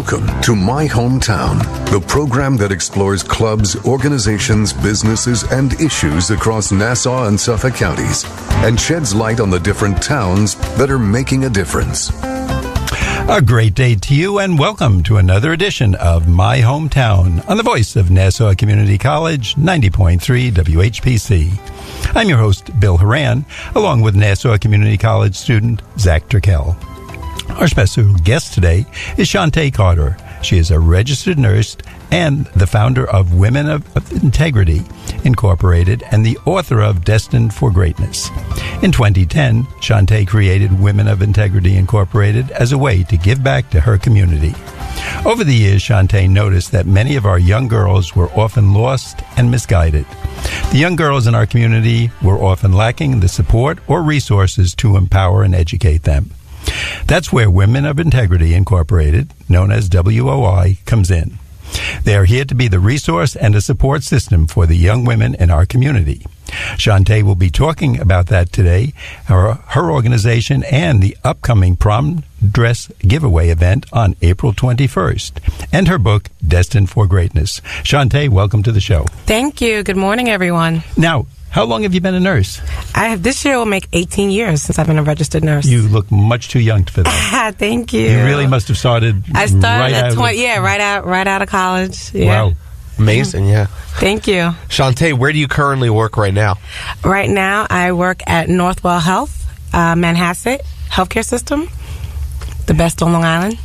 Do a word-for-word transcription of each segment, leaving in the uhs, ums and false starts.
Welcome to My Hometown, the program that explores clubs, organizations, businesses, and issues across Nassau and Suffolk counties and sheds light on the different towns that are making a difference. A great day to you, and welcome to another edition of My Hometown on the voice of Nassau Community College, ninety point three W H P C. I'm your host, Bill Horan, along with Nassau Community College student Zach Turkel. Our special guest today is Shantay Carter. She is a registered nurse and the founder of Women of, of Integrity Incorporated and the author of Destined for Greatness. In twenty ten, Shantay created Women of Integrity Incorporated as a way to give back to her community. Over the years, Shantay noticed that many of our young girls were often lost and misguided. The young girls in our community were often lacking the support or resources to empower and educate them. That's where Women of Integrity Incorporated, known as W O I, comes in. They are here to be the resource and a support system for the young women in our community. Shantay will be talking about that today, her, her organization, and the upcoming Prom Dress Giveaway event on April twenty-first, and her book, Destined for Greatness. Shantay, welcome to the show. Thank you. Good morning, everyone. Now, how long have you been a nurse? I have this year will make eighteen years since I've been a registered nurse. You look much too young for that. Thank you. You really must have started. I started right at out twenty. Of, yeah, right out, right out of college. Yeah. Wow, amazing! Yeah. Thank you, Shantay. Where do you currently work right now? Right now, I work at Northwell Health, uh, Manhasset Healthcare System. The best on Long Island.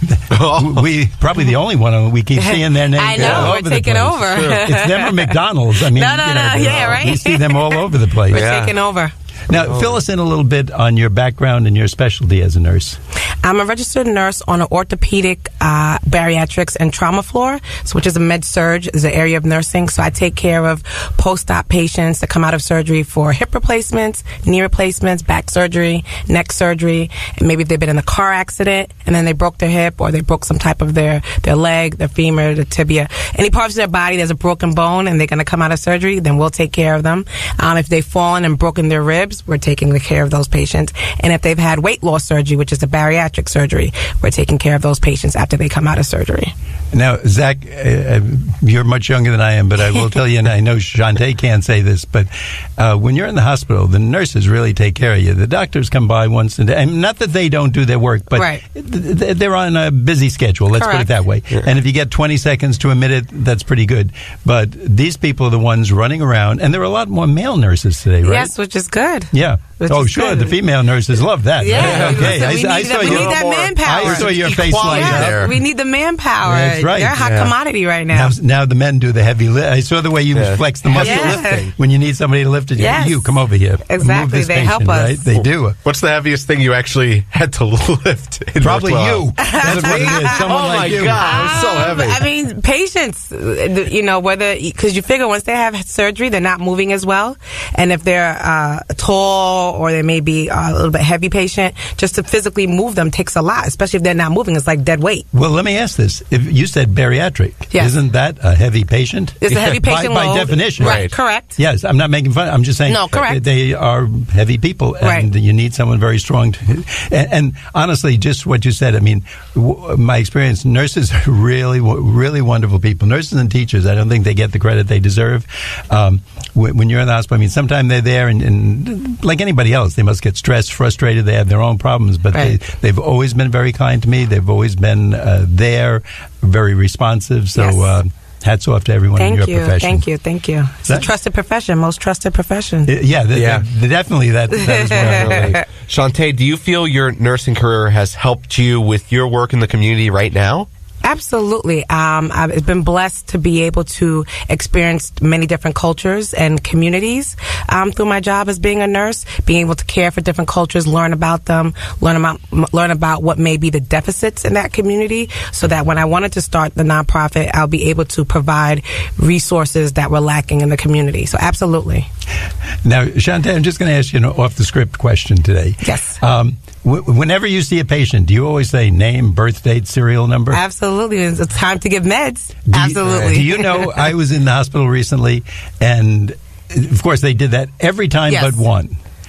We probably the only one we keep seeing their names. I know, all we're over taking the place. over. Sure. It's them or McDonald's. I mean, no, no, you know, no, yeah, right. We see them all over the place. We're yeah. taking over. Now, oh. fill us in a little bit on your background and your specialty as a nurse. I'm a registered nurse on an orthopedic, uh, bariatrics, and trauma floor, so which is a med surge, is an area of nursing. So I take care of post-op patients that come out of surgery for hip replacements, knee replacements, back surgery, neck surgery, and maybe they've been in a car accident and then they broke their hip or they broke some type of their, their leg, their femur, the tibia, any parts of their body there's a broken bone and they're going to come out of surgery, then we'll take care of them. Um, if they've fallen and broken their ribs, we're taking care of those patients. And if they've had weight loss surgery, which is a bariatric surgery, we're taking care of those patients after they come out of surgery. Now, Zach, uh, you're much younger than I am, but I will tell you, and I know Shantay can't say this, but uh, when you're in the hospital, the nurses really take care of you. The doctors come by once a day. And not that they don't do their work, but right. th- they're on a busy schedule, let's Correct. put it that way. Yeah. And if you get twenty seconds to a minute, that's pretty good. But these people are the ones running around, and there are a lot more male nurses today, right? Yes, which is good. Yeah. Which oh, is sure. good. The female nurses love that. Yeah. Right? Okay. So I, we, I need, saw that, we your, need that manpower. I saw your face light yeah. up. We need the manpower. That's right. They're a hot yeah. commodity right now. now. Now the men do the heavy lift. I saw the way you yeah. flex the muscle Yeah. lifting. When you need somebody to lift it, Yes. you come over here. Exactly. Move this They patient, help us. Right? They do. What's the heaviest thing you actually had to lift? In Probably Northwell? you. That's what it is. Someone oh like my you. God, it's so Um, heavy. I mean, patients, uh, you know, whether, because you figure once they have surgery, they're not moving as well. And if they're uh, tall or they may be uh, a little bit heavy patient, just to physically move them takes a lot, especially if they're not moving. It's like dead weight. Well, let me ask this. If you said bariatric, Yes. isn't that a heavy patient? It's a heavy patient by, by load. definition. Right. Correct. Yes, I'm not making fun. I'm just saying. No, correct. They are heavy people, and Right. you need someone very strong. To, and, and honestly, just what you said. I mean, w- my experience, nurses are really, really wonderful people. Nurses and teachers, I don't think they get the credit they deserve. Um, when, when you're in the hospital, I mean, sometimes they're there, and, and like anybody else, they must get stressed, frustrated. They have their own problems, but Right. they, they've always been very kind to me. They've always been uh, there, very responsive. So. Yes. Uh, Hats off to everyone Thank in your you. profession. Thank you. Thank you. It's That- a trusted profession, most trusted profession. Uh, Yeah, th- Yeah. th- definitely that, that is one of the Shantay, do you feel your nursing career has helped you with your work in the community right now? Absolutely. Um, I've been blessed to be able to experience many different cultures and communities um, through my job as being a nurse, being able to care for different cultures, learn about them, learn about learn about what may be the deficits in that community, so that when I wanted to start the nonprofit, I'll be able to provide resources that were lacking in the community. So absolutely. Now, Shantay, I'm just going to ask you an off-the-script question today. Yes. Um, w- whenever you see a patient, do you always say name, birth date, serial number? Absolutely. It's time to give meds. Do you- Absolutely. Do you know, I was in the hospital recently, and of course they did that every time Yes. but one.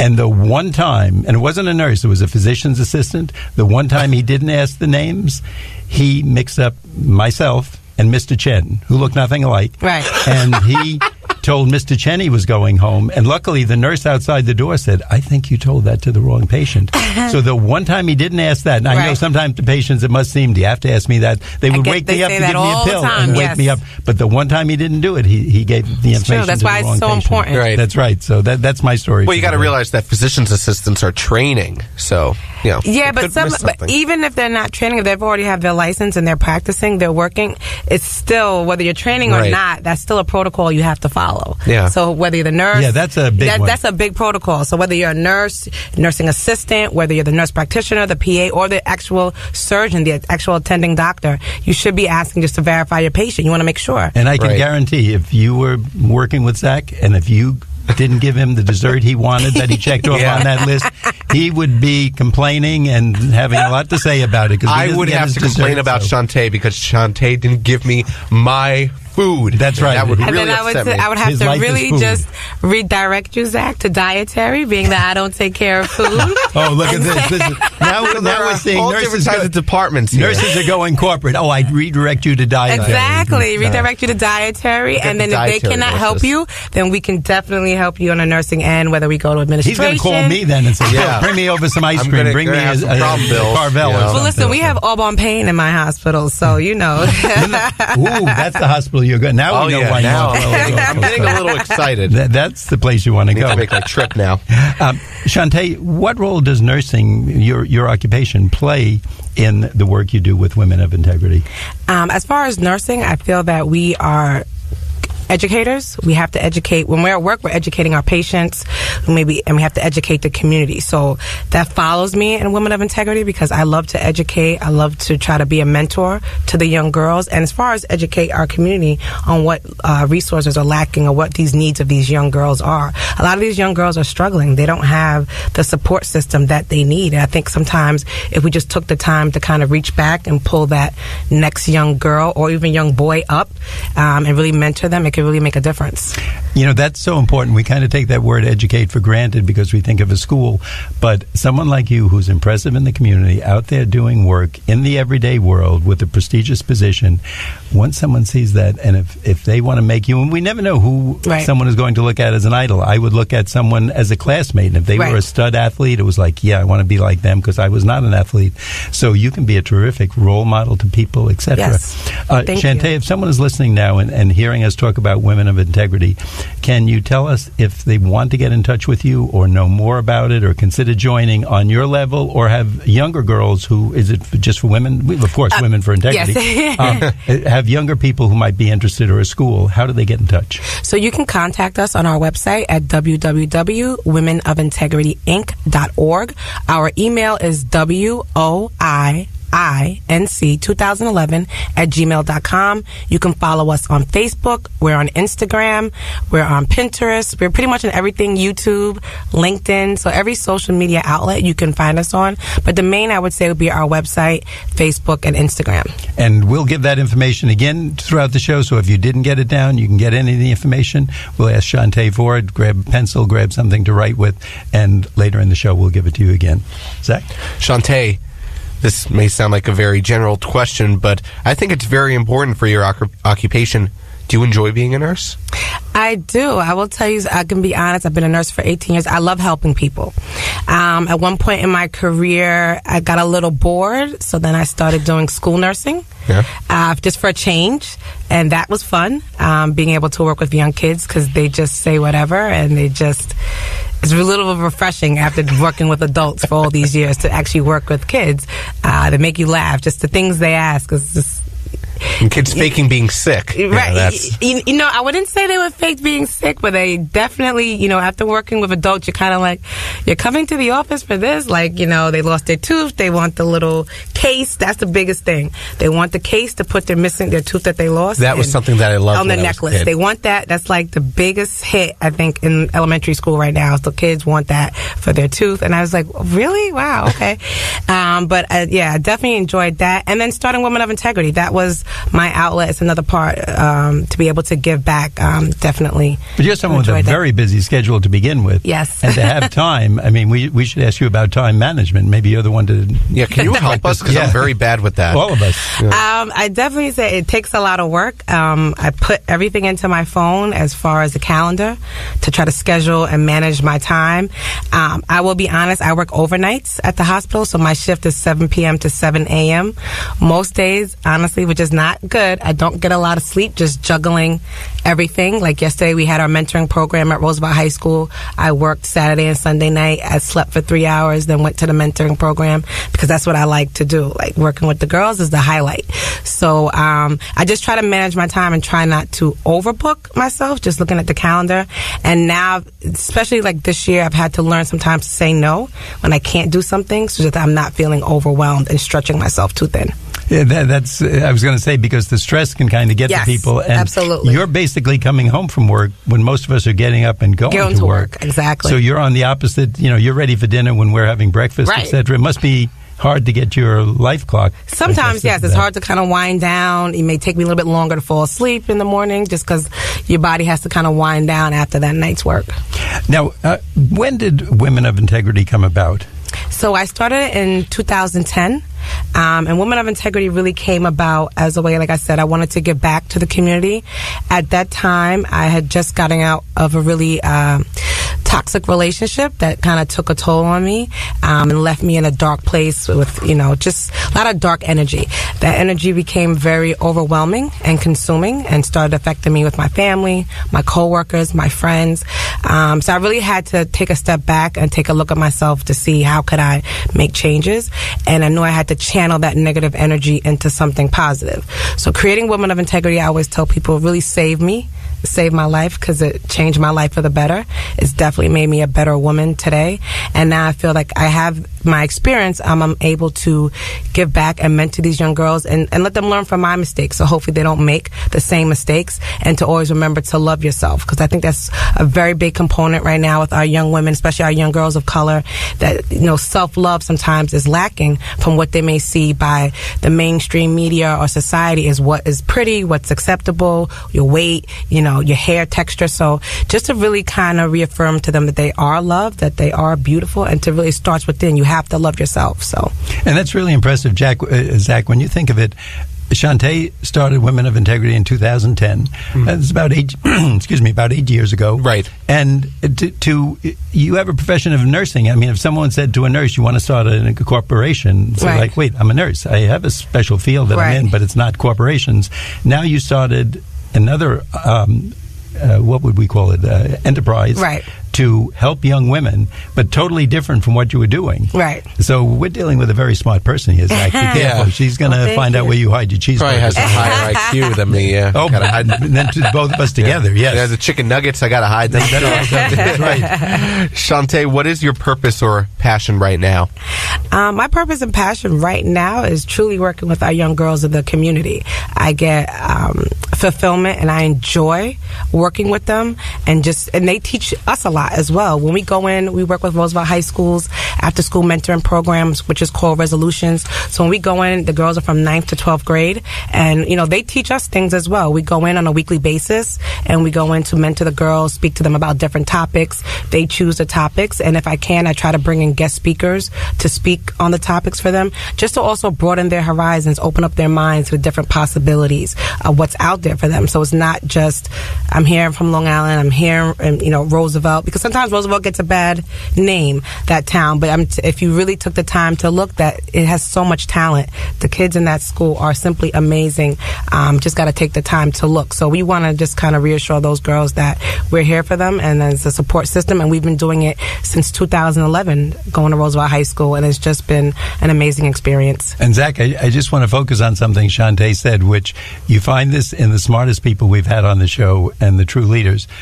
And the one time, and it wasn't a nurse, it was a physician's assistant, the one time he didn't ask the names, he mixed up myself and Mister Chen, who looked nothing alike. Right. And he told Mister Chen he was going home. And luckily, the nurse outside the door said, I think you told that to the wrong patient. So the one time he didn't ask that, and I right. know sometimes the patients, it must seem, do you have to ask me that? They would get, wake they me up to say give me a pill time, and yes. wake me up. But the one time he didn't do it, he, he gave the it's information true. That's to why the wrong it's so patient. important. Right. That's right. So that that's my story. Well, you got to realize that physician's assistants are training. So, you know. Yeah, but could some, miss but something. even if they're not training, if they've already have their license and they're practicing, they're working, it's still, whether you're training or Right. not, that's still a protocol you have to follow. Yeah. So whether you're the nurse. Yeah, that's a big that, one. That's a big protocol. So whether you're a nurse, nursing assistant, whether you're the nurse practitioner, the P A, or the actual surgeon, the actual attending doctor, you should be asking just to verify your patient. You want to make sure. And I can Right. guarantee if you were working with Zach and if you didn't give him the dessert he wanted that he checked off Yeah. on that list, he would be complaining and having a lot to say about it. 'cause he I doesn't would get have his to complain dessert, about so. Shantae because Shantae didn't give me my food. That's right. That would And really then I would, upset say, me. I would have His to life is really food. just redirect you, Zach, to dietary, being that I don't take care of food. Oh, look at this. this is, now There now are we're seeing all nurses, different types go, of departments here. nurses are going corporate. Oh, I'd redirect you to dietary. Exactly. No. Redirect you to dietary. Get And the then if they dietary cannot help nurses. you, then we can definitely help you on a nursing end, whether we go to He's administration. going to call me then and say, Yeah. "Bring me over some ice I'm cream. gonna- Bring me gonna a, have some a, problem a bills, Carvel you or know. something." Well, listen, we have Aubon Pain in my hospital, so you know. Ooh, that's the hospital you're going. Now Oh, we know yeah. why Now you want to I'm getting a little excited. That, that's the place you want to I need go. to make my trip now. Um, Shantay, what role does nursing, your your occupation, play in the work you do with women of integrity? Um, as far as nursing, I feel that we are educators. We have to educate. When we're at work, we're educating our patients, maybe, and we have to educate the community. So that follows me in Women of Integrity because I love to educate. I love to try to be a mentor to the young girls. And as far as educate our community on what uh, resources are lacking or what these needs of these young girls are, a lot of these young girls are struggling. They don't have the support system that they need. And I think sometimes if we just took the time to kind of reach back and pull that next young girl or even young boy up um, and really mentor them, it could really make a difference. You know, that's so important. We kind of take that word educate for granted because we think of a school. But someone like you who's impressive in the community, out there doing work in the everyday world with a prestigious position, once someone sees that, and if, if they want to make you, and we never know who Right. someone is going to look at as an idol. I would look at someone as a classmate. And if they Right. were a stud athlete, it was like, yeah, I want to be like them because I was not an athlete. So you can be a terrific role model to people, et cetera. Yes. Uh, Thank Shantay, you. if someone is listening now and, and hearing us talk about Women of Integrity, can you tell us if they want to get in touch with you or know more about it or consider joining on your level or have younger girls who, is it just for women? We- Of course, Uh, Women for Integrity. yes. um, have younger people who might be interested or a school, how do they get in touch? So you can contact us on our website at w w w dot women of integrity inc dot org. Our email is w o i I N C twenty eleven at gmail dot com. You can follow us on Facebook. We're on Instagram. We're on Pinterest. We're pretty much on everything, YouTube, LinkedIn. So every social media outlet you can find us on. But the main, I would say, would be our website, Facebook, and Instagram. And we'll give that information again throughout the show. So if you didn't get it down, you can get any of the information. We'll ask Shantay for it. Grab a pencil, grab something to write with, and later in the show, we'll give it to you again. Zach? Shantay, this may sound like a very general question, but I think it's very important for your oc- occupation. Do you enjoy being a nurse? I do. I will tell you, I can be honest, I've been a nurse for eighteen years. I love helping people. Um, at one point in my career, I got a little bored, so then I started doing school nursing, Yeah. uh, just for a change, and that was fun, um, being able to work with young kids because they just say whatever, and they just... It's a little refreshing after working with adults for all these years to actually work with kids uh, that make you laugh. Just the things they ask is just... And kids faking being sick. Yeah, Right. that's- you, you know, I wouldn't say they were fake being sick, but they definitely, you know, after working with adults, you're kind of like, you're coming to the office for this? Like, you know, they lost their tooth. They want the little case. That's the biggest thing. They want the case to put their missing, their tooth that they lost. That was in- something that I loved on the when I was a necklace. kid. They want that. That's like the biggest hit, I think, in elementary school right now. So kids want that for their tooth. And I was like, really? Wow. Okay. um, but uh, yeah, I definitely enjoyed that. And then starting Women of Integrity. That was my outlet is another part um, to be able to give back. Um, definitely. But you're someone with a that. very busy schedule to begin with. Yes. And to have time, I mean, we we should ask you about time management. Maybe you're the one to... Yeah, can you help us? Because Yeah. I'm very bad with that. All of us. Yeah. Um, I definitely say it takes a lot of work. Um, I put everything into my phone as far as the calendar to try to schedule and manage my time. Um, I will be honest, I work overnights at the hospital, so my shift is seven p.m. to seven a.m. Most days, honestly, which is not good. I don't get a lot of sleep, just juggling everything. Like yesterday, we had our mentoring program at Roosevelt High School. I worked Saturday and Sunday night. I slept for three hours, then went to the mentoring program because that's what I like to do. Like working with the girls is the highlight. So um, I just try to manage my time and try not to overbook myself, just looking at the calendar. And now, especially like this year, I've had to learn sometimes to say no when I can't do something so that I'm not feeling overwhelmed and stretching myself too thin. Yeah, that, that's. Uh, I was going to say because the stress can kind of get Yes, to people, and absolutely. you're basically coming home from work when most of us are getting up and going, Going to to work. work, exactly. So you're on the opposite. You know, you're ready for dinner when we're having breakfast, Right. et cetera. It must be hard to get your life clock. Sometimes, adjusted yes, to it's that. hard to kind of wind down. It may take me a little bit longer to fall asleep in the morning just because your body has to kind of wind down after that night's work. Now, uh, when did Women of Integrity come about? So I started in two thousand ten. Um, and Women of Integrity really came about as a way, like I said, I wanted to give back to the community. At that time, I had just gotten out of a really uh, toxic relationship that kind of took a toll on me um, and left me in a dark place with, you know, just a lot of dark energy. That energy became very overwhelming and consuming and started affecting me with my family, my coworkers, my friends. Um, so I really had to take a step back and take a look at myself to see how could I make changes. And I knew I had to channel that negative energy into something positive. So creating Women of Integrity, I always tell people, really saved me, saved my life because it changed my life for the better. It's definitely made me a better woman today. And now I feel like I have my experience. Um, I'm able to give back and mentor these young girls and, and let them learn from my mistakes. So hopefully they don't make the same mistakes, and to always remember to love yourself, because I think that's a very big component right now with our young women, especially our young girls of color, that, you know, self-love sometimes is lacking from what they may see by the mainstream media or society is what is pretty, what's acceptable, your weight, you know, your hair texture. So just to really kind of reaffirm to them that they are loved, that they are beautiful, and to really starts within. You have to love yourself. So, and that's really impressive, Jack. Uh, Zach, when you think of it, Shantay started Women of Integrity in two thousand ten. Mm-hmm. That's about eight. excuse me, about eight years ago. Right. And to, to you have a profession of nursing. I mean, if someone said to a nurse, "You want to start a, a corporation," so right. like, "Wait, I'm a nurse. I have a special field that right. I'm in, but it's not corporations." Now you started another. Um, uh, what would we call it? Uh, enterprise. Right. To help young women, but totally different from what you were doing. Right. So we're dealing with a very smart person here, Zach. Be careful. Yeah. She's going to Well, find you. out where you hide your cheeseburgers. Probably has a higher I Q than me, yeah. Oh, Gotta hide. and then to both of us together, Yeah, yes. the chicken nuggets, I gotta hide them. That's right. Shantay, what is your purpose or passion right now? Um, my purpose and passion right now is truly working with our young girls in the community. I get um, fulfillment, and I enjoy working with them, and just and they teach us a lot as well. When we go in, we work with Roosevelt High School's after school mentoring programs, which is called Resolutions. So when we go in, the girls are from ninth to twelfth grade, and you know they teach us things as well. We go in on a weekly basis, and we go in to mentor the girls, speak to them about different topics. They choose the topics, and if I can, I try to bring in guest speakers to speak on the topics for them, just to also broaden their horizons, open up their minds to the different possibilities of what's out there for them. So it's not just I'm here from Long Island, I'm here in, you know, Roosevelt, because sometimes Roosevelt gets a bad name, that town, but I'm t- if you really took the time to look, that it has so much talent. The kids in that school are simply amazing. Um, just got to take the time to look. So we want to just kind of reassure those girls that we're here for them, and there's a support system, and we've been doing it since two thousand eleven, going to Roosevelt High School, and it's just been an amazing experience. And Zach, I, I just want to focus on something Shantay said, which you find this in the smartest people we've had on the show and the true leaders.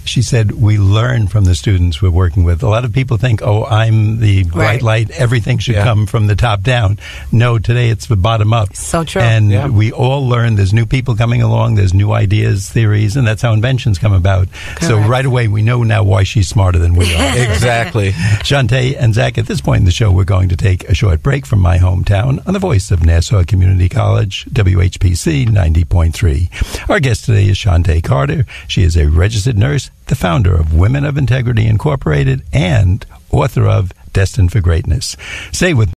She said, we learn from the students we're working with. A lot of people think, oh, I'm the bright Right. light. Everything should Yeah. come from the top down. No, today it's the bottom up. So true. And Yeah. we all learn. There's new people coming along. There's new ideas, theories, and that's how inventions come about. So Correct. right away, we know now why she's smarter than we are. Exactly. Shantay and Zach, at this point in the show, we're going to take a short break from my hometown on the voice of Nassau Community College, W H P C ninety point three. Our guest today is Shantay Carter. She is a registered nurse, the founder of Women of Integrity Incorporated, and author of Destined for Greatness. Stay with